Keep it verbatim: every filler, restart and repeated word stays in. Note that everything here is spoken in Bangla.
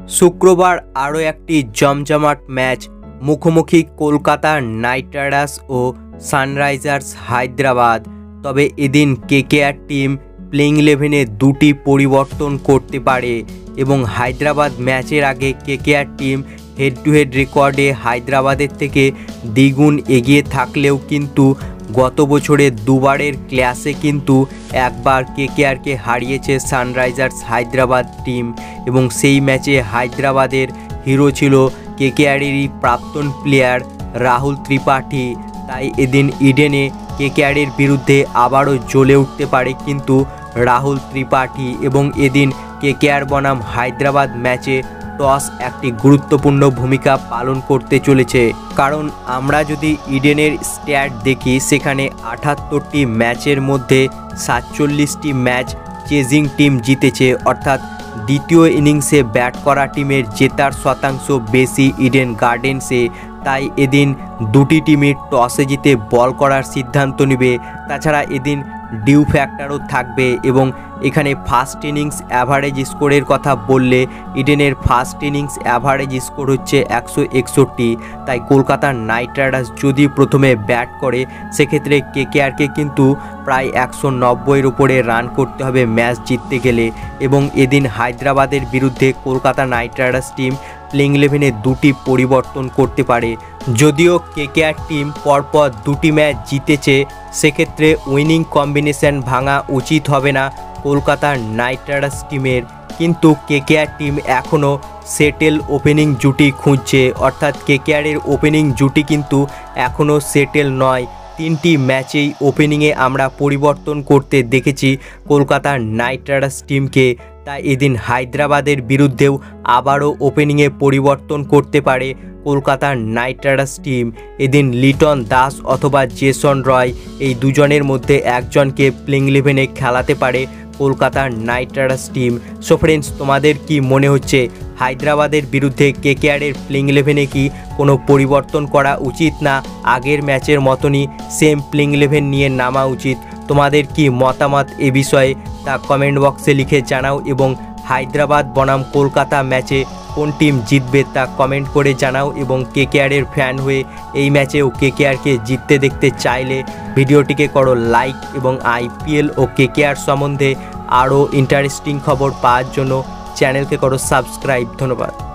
শুক্রবার আরও একটি জমজমাট ম্যাচ মুখোমুখি কলকাতার নাইট রাইডার্স ও সানরাইজার্স হায়দ্রাবাদ। তবে এদিন কেকেআর টিম প্লেইং ইলেভেনে দুটি পরিবর্তন করতে পারে এবং হায়দ্রাবাদ ম্যাচের আগে KKR team head to head রেকর্ডে হায়দ্রাবাদের থেকে দ্বিগুণ এগিয়ে থাকলেও কিন্তু গত বছরের দুবারের ক্লাসে কিন্তু একবার কেকেআরকে হারিয়েছে সানরাইজার্স হায়দ্রাবাদ টিম এবং সেই ম্যাচে হায়দ্রাবাদের হিরো ছিল কেকেআরেরই প্রাক্তন প্লেয়ার রাহুল ত্রিপাঠী। তাই এদিন ইডেনে কেকেআরের বিরুদ্ধে আবারও জ্বলে উঠতে পারে কিন্তু রাহুল ত্রিপাঠী এবং এদিন কেকেআর বনাম হায়দ্রাবাদ ম্যাচে টস একটি গুরুত্বপূর্ণ ভূমিকা পালন করতে চলেছে। কারণ আমরা যদি ইডেনের স্ট্যাট দেখি সেখানে আটাত্তরটি ম্যাচের মধ্যে সাতচল্লিশটি ম্যাচ চেজিং টিম জিতেছে, অর্থাৎ দ্বিতীয় ইনিংসে ব্যাট করা টিমের জেতার শতাংশ বেশি ইডেন গার্ডেন্সে। তাই এদিন দুটি টিমই টসে জিতে বল করার সিদ্ধান্ত নেবে। তাছাড়া এদিন ডিউ ফ্যাক্টরও থাকবে এবং এখানে ফার্স্ট ইনিংস অ্যাভারেজ স্কোরের কথা বললে ইডেনের ফার্স্ট ইনিংস অ্যাভারেজ স্কোর হচ্ছে একশো একষট্টি। তাই কলকাতার নাইট রাইডার্স যদি প্রথমে ব্যাট করে সেক্ষেত্রে কেকেআরকে কিন্তু প্রায় একশো নব্বইয়ের উপরে রান করতে হবে ম্যাচ জিততে গেলে। এবং এদিন হায়দ্রাবাদের বিরুদ্ধে Kolkata Knight Riders team playing ইলেভেনে দুটি পরিবর্তন করতে পারে। যদিও কেকেআর টিম পরপর দুটি ম্যাচ জিতেছে, সেক্ষেত্রে উইনিং কম্বিনেশন ভাঙা উচিত হবে না কলকাতার নাইট রাইডার্স টিমের। কিন্তু কেকেআর টিম এখনও সেটেল ওপেনিং জুটি খুঁজছে, অর্থাৎ কেকেআরের ওপেনিং জুটি কিন্তু এখনও সেটেল নয়। তিনটি ম্যাচেই ওপেনিংয়ে আমরা পরিবর্তন করতে দেখেছি কলকাতার নাইট রাইডার্স টিমকে। তাই এদিন হায়দ্রাবাদের বিরুদ্ধেও আবারও ওপেনিংয়ে পরিবর্তন করতে পারে কলকাতার নাইট রাইডার্স টিম। এদিন লিটন দাস অথবা জেসন রয় এই দুজনের মধ্যে একজনকে প্লেইং ইলেভেনে খেলাতে পারে কলকাতার Knight Riders team. So friends, তোমাদের কি মনে হচ্ছে হায়দ্রাবাদের বিরুদ্ধে কেকেআরের প্লেইং ইলেভেনে কি কোনো পরিবর্তন করা উচিত, না আগের ম্যাচের মতনই সেম প্লেইং ইলেভেন নিয়ে নামা উচিত? তোমাদের কি মতামত এ বিষয়ে তা কমেন্ট বক্সে লিখে জানাও এবং হায়দ্রাবাদ বনাম কলকাতা ম্যাচে কোন টিম জিতবে তা কমেন্ট করে জানাও। এবং কেকেআরের ফ্যান হয়ে এই ম্যাচেও কেকেআরকে জিততে দেখতে চাইলে ভিডিওটিকে করো লাইক এবং আইপিএল ও কেকেআর সম্বন্ধে আরও ইন্টারেস্টিং খবর পাওয়ার জন্য চ্যানেলকে করো সাবস্ক্রাইব। ধন্যবাদ।